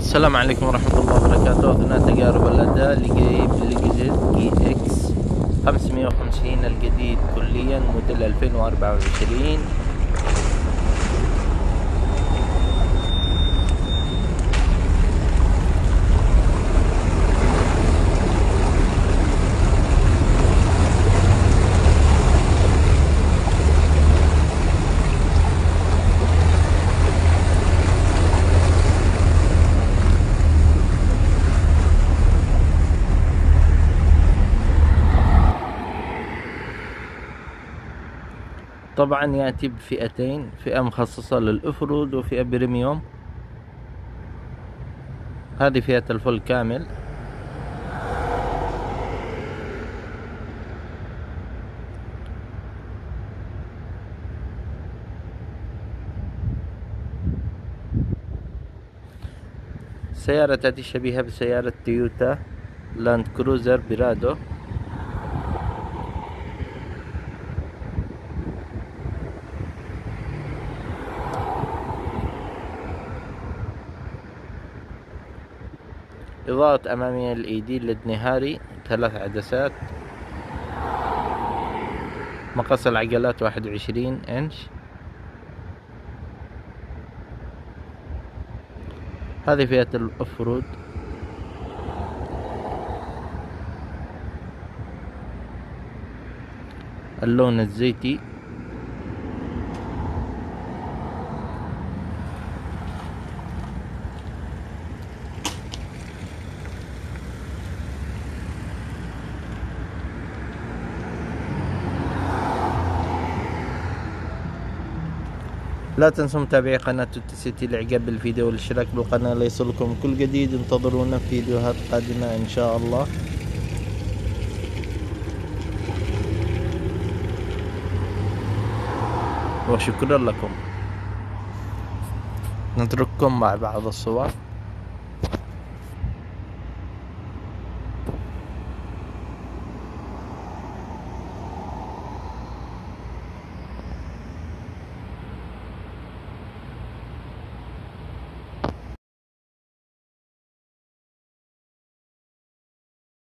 السلام عليكم ورحمة الله وبركاته. أثناء تجارب الأداء لجهاز جي إكس 550 الجديد كليا موديل 2024. طبعا يأتي بفئتين، فئة مخصصة للأفرود وفئة بريميوم. هذه فئة الفل كامل. سيارة تأتي شبيهة بسيارة تويوتا لاند كروزر برادو. إضاءة أمامية LED ليد نهاري، 3 عدسات. مقاس العجلات 21 إنش. هذه فئة الأفرود. اللون الزيتي. لا تنسوا متابعي قناة توت سيتي لإعجاب بالفيديو والاشتراك بالقناة ليصلكم كل جديد. انتظرونا في فيديوهات قادمة إن شاء الله، وشكرا لكم. نترككم مع بعض الصور.